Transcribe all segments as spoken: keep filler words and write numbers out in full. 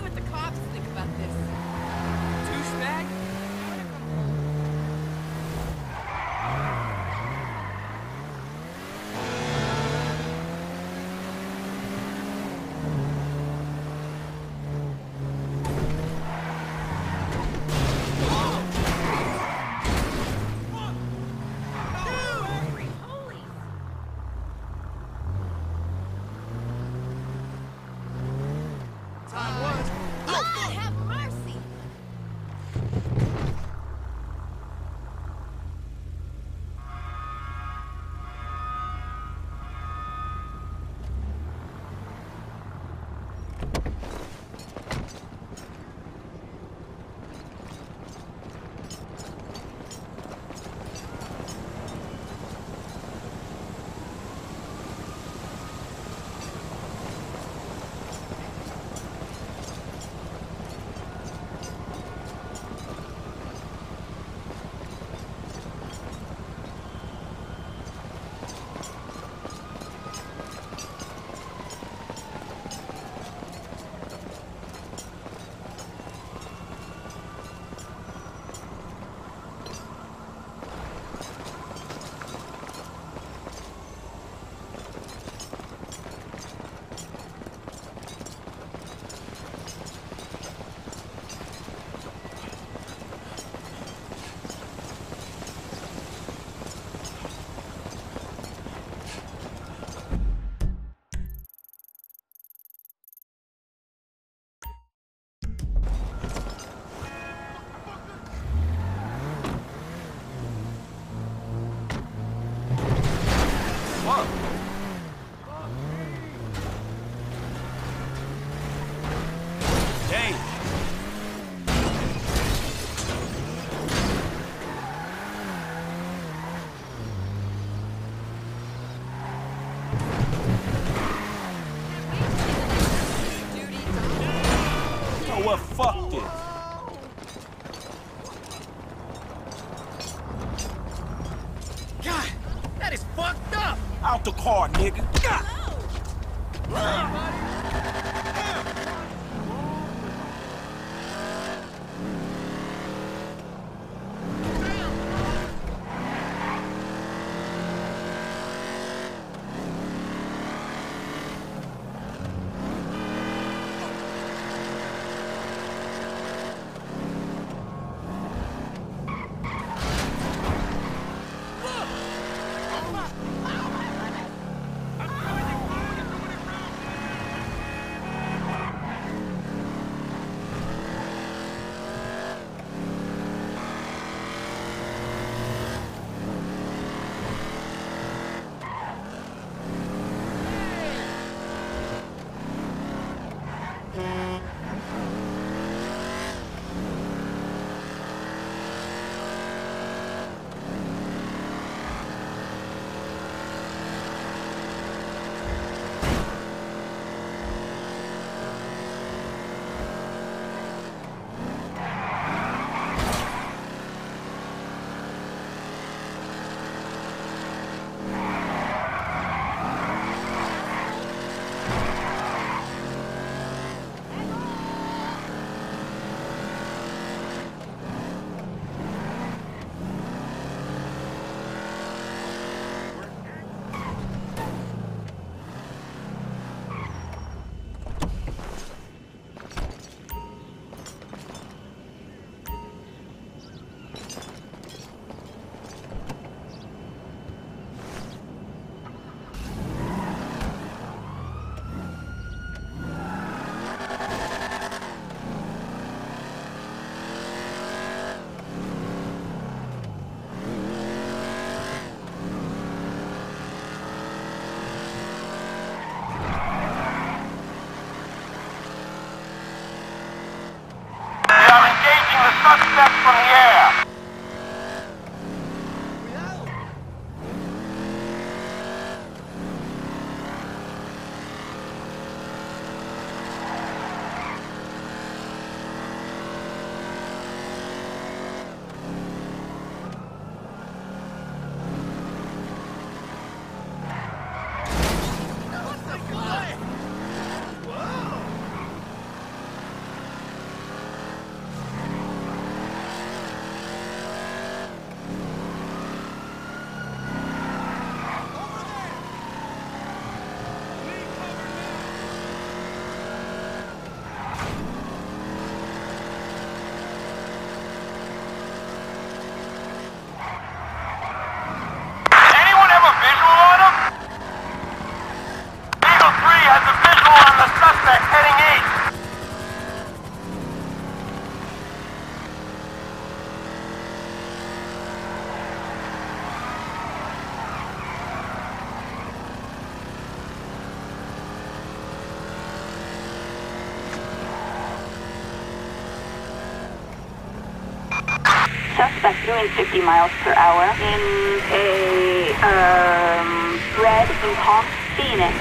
what the cops think about this. Douchebag? Well, fuck this. God, that is fucked up. Out the car, nigga. God. Suspect from the air. Suspect heading east. Suspect doing fifty miles per hour in a um, red Impala Phoenix.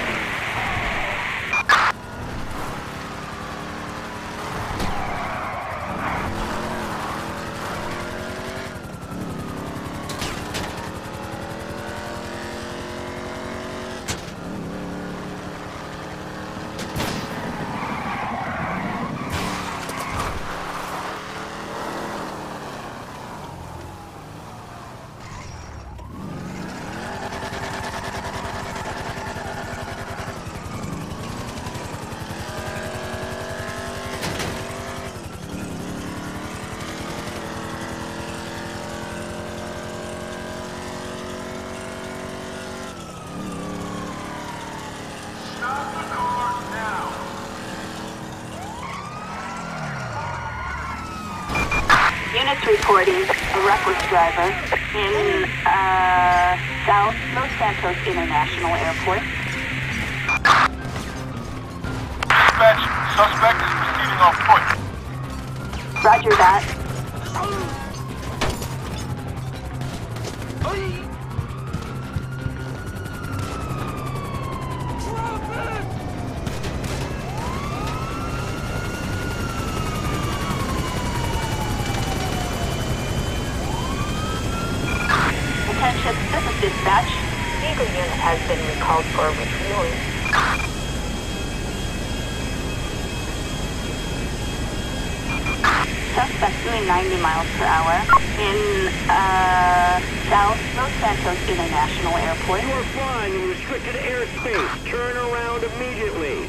Units reporting a reckless driver in uh, South Los Santos International Airport. Dispatch, suspect is proceeding on foot. Roger that. Attention, this is dispatch. Eagle unit has been recalled for refueling. Suspect doing ninety miles per hour in uh, South Los Santos International Airport. You are flying in restricted airspace. Turn around immediately.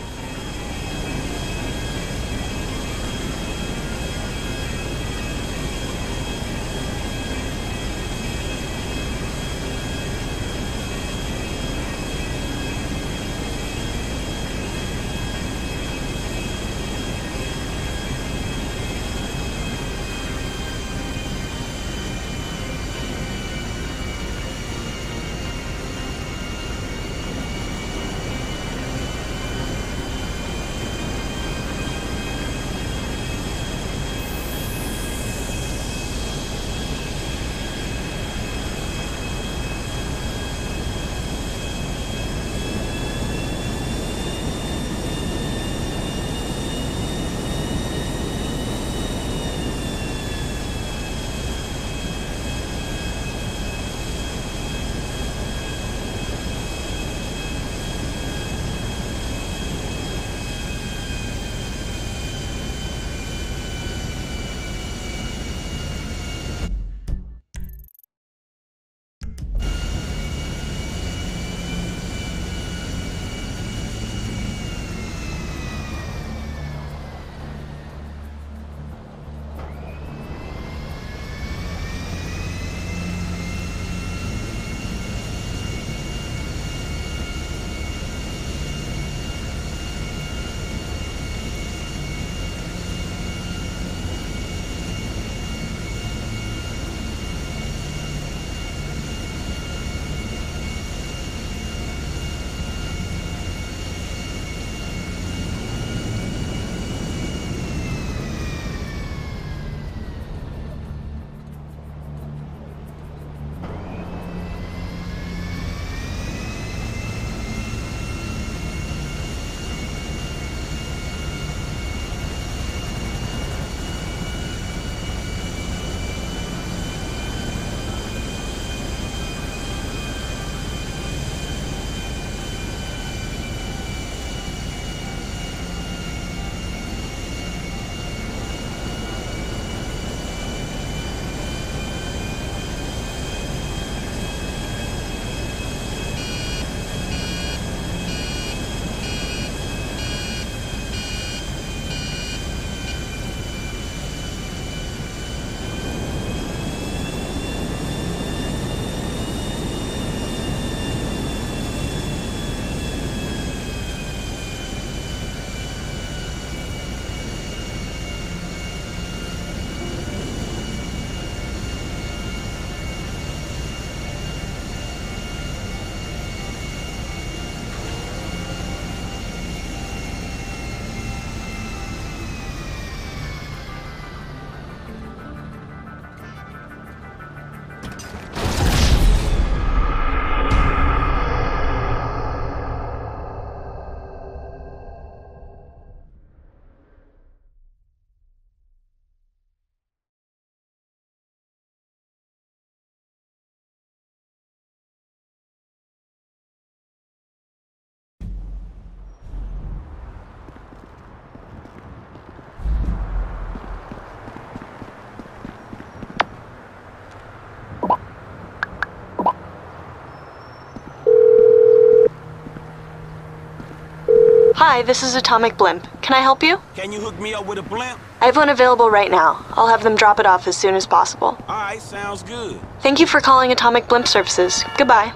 Hi, this is Atomic Blimp. Can I help you? Can you hook me up with a blimp? I have one available right now. I'll have them drop it off as soon as possible. Alright, sounds good. Thank you for calling Atomic Blimp Services. Goodbye.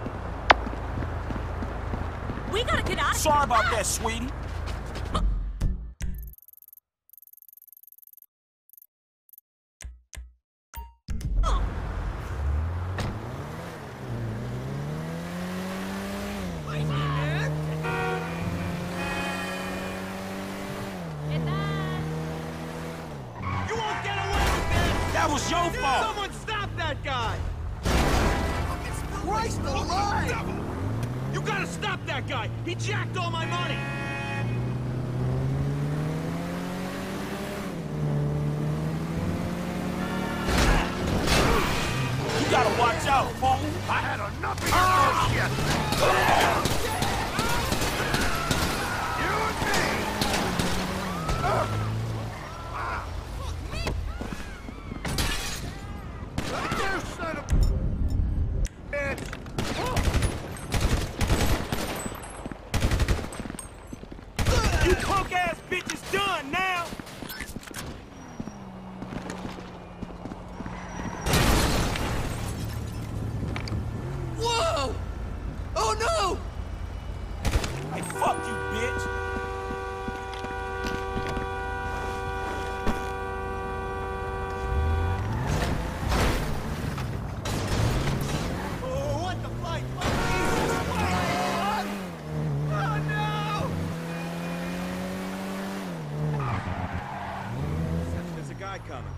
We gotta get out of Sorry here. about that, sweetie. You won't get away with this! That was your fault. Someone stop that guy! Christ alive! You gotta stop that guy! He jacked all my money! You gotta watch out, fool. I had enough of your bullshit. You and me. Uh. You son of a bitch. You punk-ass bitch is done now. Whoa! Oh no! Hey, fuck you, bitch. Oh, what the fuck? Jesus! What? Oh no! There's a guy coming.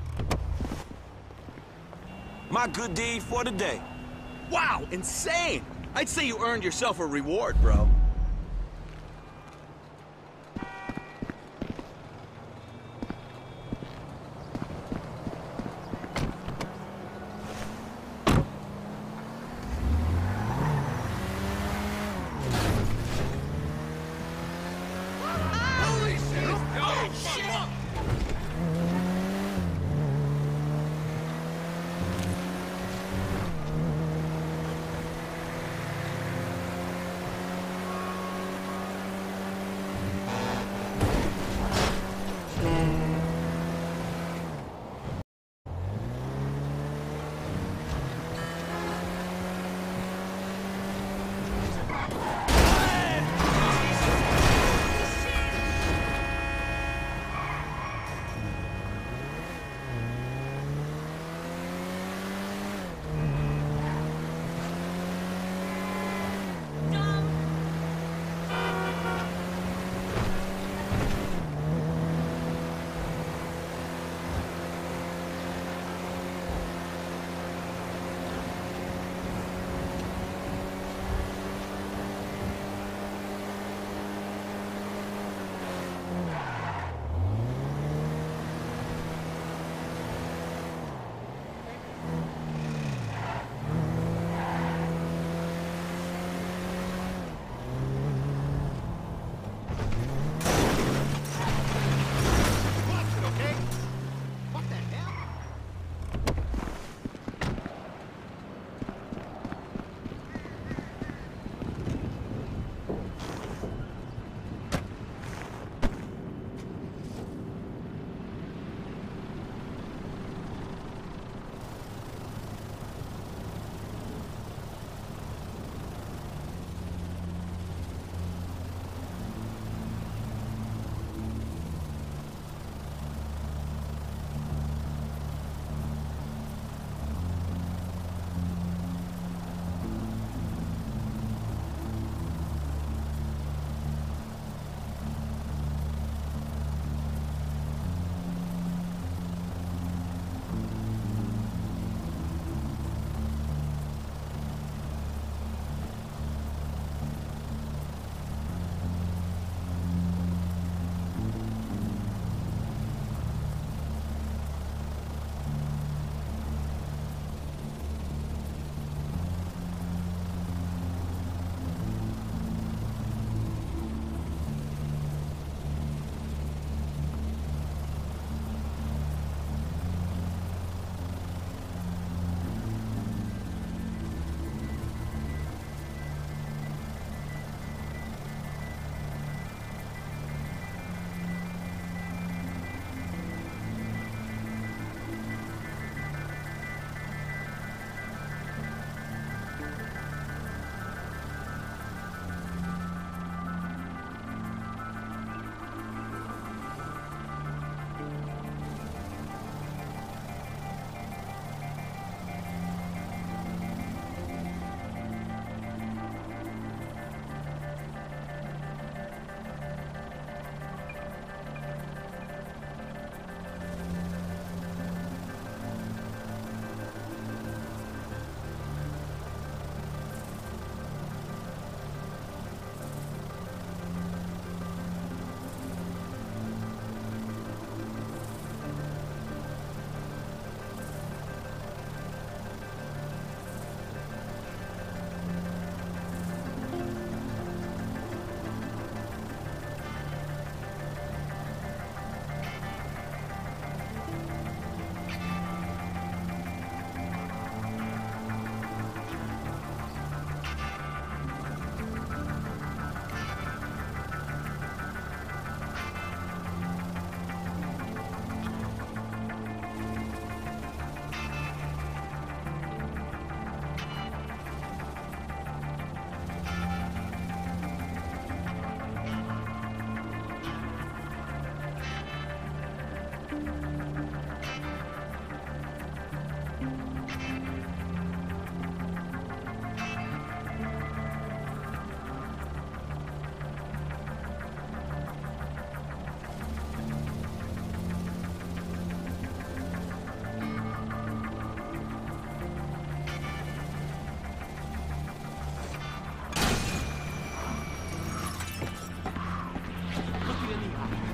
My good deed for the day. Wow, insane! I'd say you earned yourself a reward, bro. Holy shit! Oh, shit!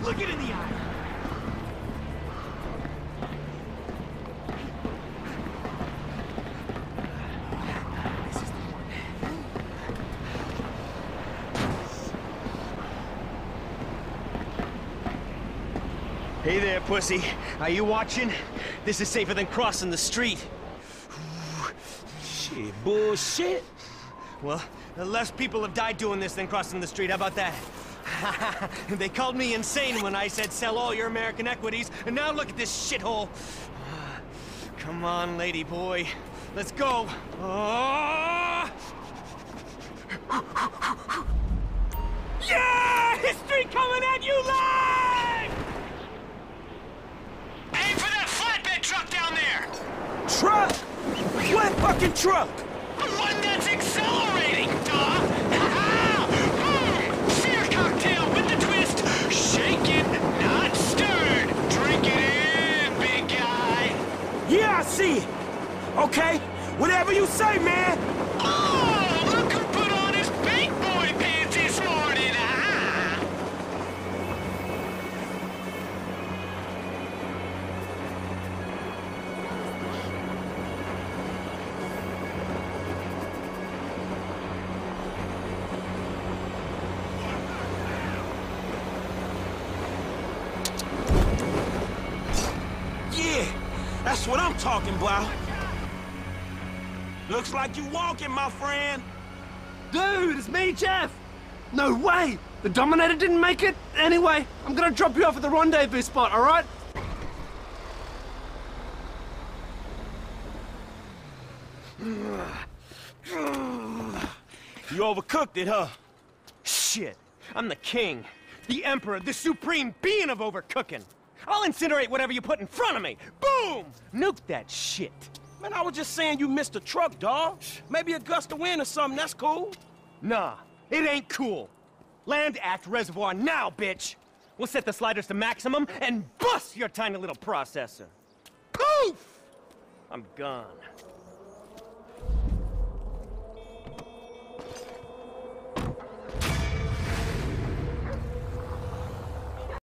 Look it in the eye. This is the one. Hey there, pussy. Are you watching? This is safer than crossing the street. Shit, bullshit. Well, less people have died doing this than crossing the street. How about that? They called me insane when I said sell all your American equities, and now look at this shithole. Come on, lady boy. Let's go. Oh! Yeah! History coming at you live! Aim for that flatbed truck down there! Truck? What fucking truck? The one that's accelerating, duh! Boom! Fear cocktail with the twist! Shaken, not stirred! Drink it in, big guy! Yeah, I see it. Okay, whatever you say, man. Oh, look who put on his big boy pants this morning, ah! Yeah, that's what I'm talking about. Looks like you walking, my friend. Dude, it's me, Jeff! No way! The Dominator didn't make it? Anyway, I'm gonna drop you off at the rendezvous spot, alright? You overcooked it, huh? Shit. I'm the king. The emperor, the supreme being of overcooking. I'll incinerate whatever you put in front of me. Boom! Nuke that shit. Man, I was just saying you missed a truck, dawg. Maybe a gust of wind or something, that's cool. Nah, it ain't cool. Land Act Reservoir now, bitch! We'll set the sliders to maximum and bust your tiny little processor. Poof! I'm gone.